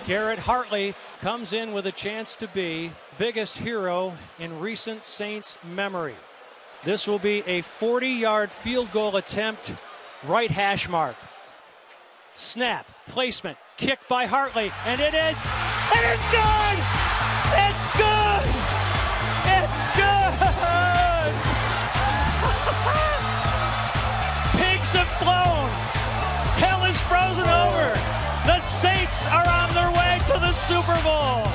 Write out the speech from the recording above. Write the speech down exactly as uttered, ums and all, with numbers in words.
Garrett Hartley comes in with a chance to be biggest hero in recent Saints memory. This will be a forty-yard field goal attempt, right hash mark. Snap, placement, kick by Hartley, and it is, it is good! It's good! It's good! Pigs have flown. Hell is frozen over. The Saints are on their way to the Super Bowl.